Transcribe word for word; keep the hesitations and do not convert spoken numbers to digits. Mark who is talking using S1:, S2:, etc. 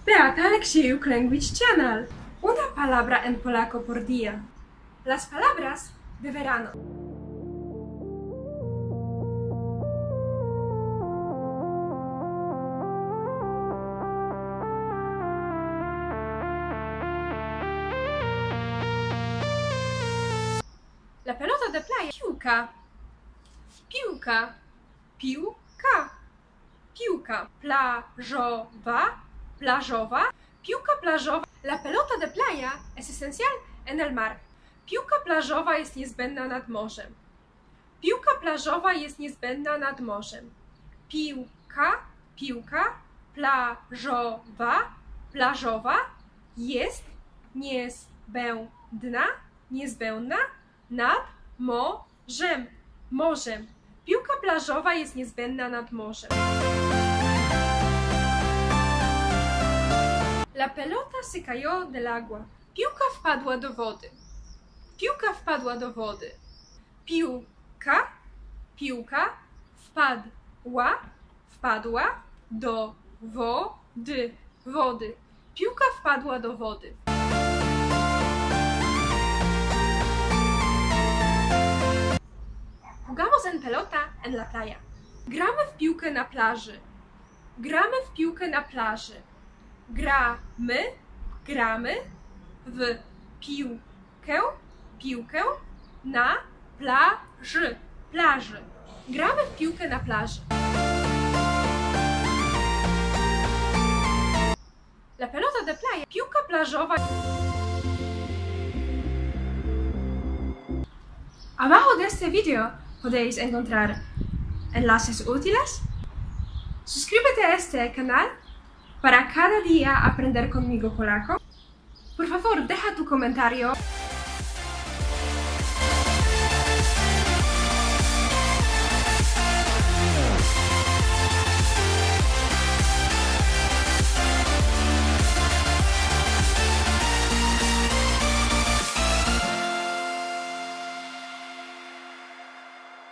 S1: Beata Aleksiejuk Language Channel. Una palabra en polaco por día. Las palabras de verano. La pelota de playa. Piłka. Piłka. Piłka. Piłka. Plażowa. Plażowa. Piłka plażowa. La pelota de playa es esencial en el mar. Piłka plażowa jest niezbędna nad morzem. Piłka plażowa jest niezbędna nad morzem. Piłka, piłka, plażowa, plażowa jest niezbędna, niezbędna nad morzem, morzem. Piłka plażowa jest niezbędna nad morzem. La pelota se cayó del agua. Piłka wpadła do wody. Piłka wpadła do wody. Piłka, piłka, wpadła, wpadła do wody, wody. Piłka wpadła do wody. Jugamos en pelota en la playa. Gramy w piłkę na plaży. Gramy w piłkę na plaży. Gramy, gramy w piłkę, piłkę na plaży, plaży. Gramy w piłkę na plaży. La pelota de playa, piłka plażowa. Abajo de este video podéis encontrar enlaces útiles. Suscríbete a este canal para cada día aprender conmigo polaco. Por favor, deja tu comentario.